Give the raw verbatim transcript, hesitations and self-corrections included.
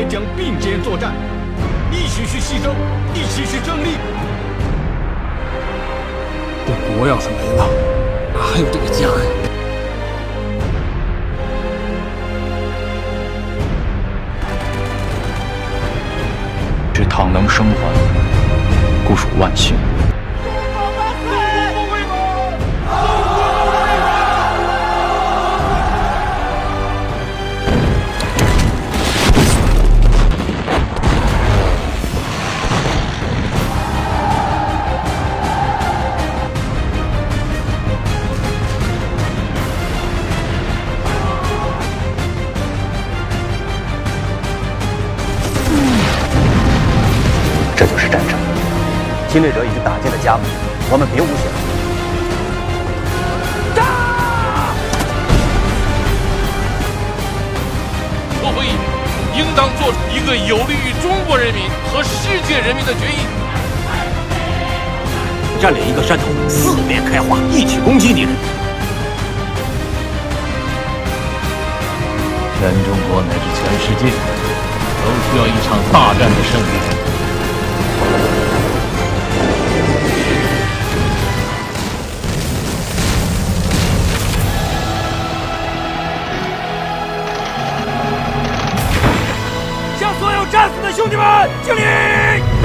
将并肩作战，一起去牺牲，一起去胜利。 这国要是没了，哪还有这个家呀？ 只倘能生还，固属万幸。 这就是战争。侵略者已经打进了家门，我们别无选择。 打！我会应当做出一个有利于中国人民和世界人民的决议。 占领一个山头，四面开花，一起攻击敌人。 全中国乃至全世界，都需要一场大战的胜利。 向所有战死的兄弟们敬礼！